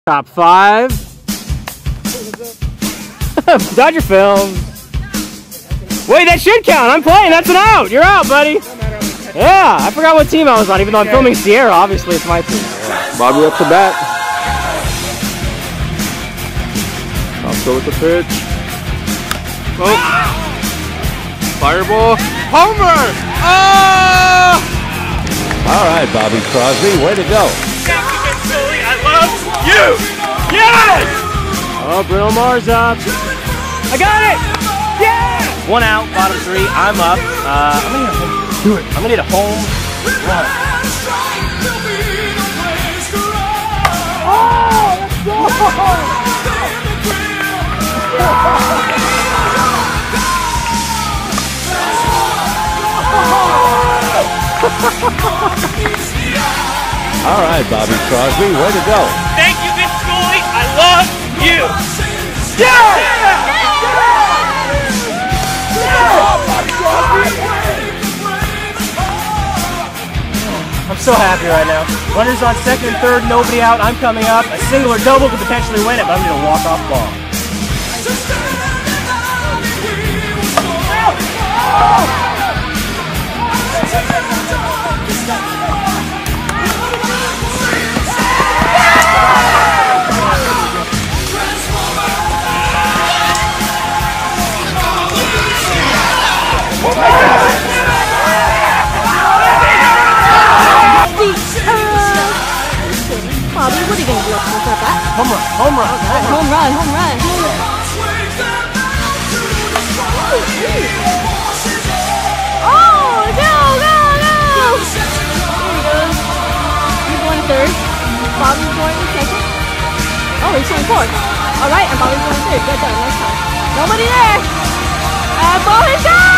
Top 5. Dodger film. Wait, that should count. I'm playing. That's an out. You're out, buddy. Yeah, I forgot what team I was on, even though I'm filming Sierra. Obviously, it's my team. Bobby up to bat. I'll go with the pitch. Oh. Fireball. Homer! Oh! All right, Bobby Crosby, way to go. I love you! Yes! Oh, Bruno Mars up. I got it! Yeah! 1 out, bottom 3. I'm up. I'm gonna do it. I'm gonna need a home run. Oh, let's go! All right, Bobby Crosby, way to go. Thank you, Vince Scully. I love you. Yeah! I'm so happy right now. Runners on second and third, nobody out. I'm coming up. A single or double could potentially win it, but I'm going to walk off ball. Bobby, what are you going to do after that? Home run, home run. Okay. Home run, home run. Oh, go, go, go! Here he goes. He's going to third. Bobby's going to second. Oh, he's going fourth. All right, and Bobby's going third. Good job, nice time. Nobody there. Ball is gone!